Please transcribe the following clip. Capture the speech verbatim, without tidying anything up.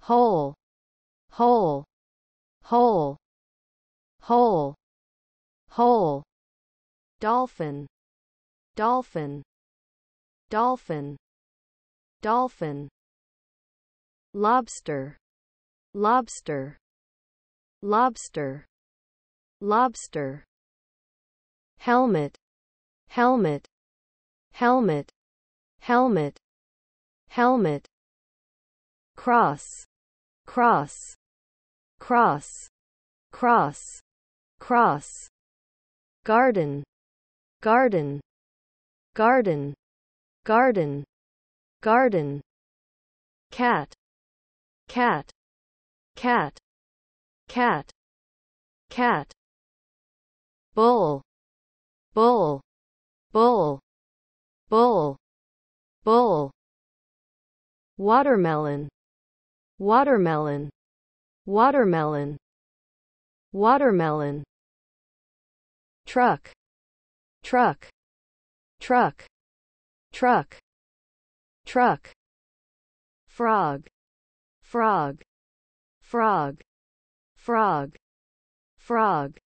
whole, whole, whole, whole, whole, dolphin, dolphin, dolphin, dolphin, lobster, lobster, lobster, lobster, helmet, helmet, helmet, helmet, helmet, cross, cross, cross, cross, cross, garden, garden, garden, garden, garden, cat, cat, cat, cat, cat, bull, bull, bull, bull, bull, watermelon, watermelon, watermelon, watermelon, truck, truck, truck, truck, truck, frog, frog, frog, frog, frog,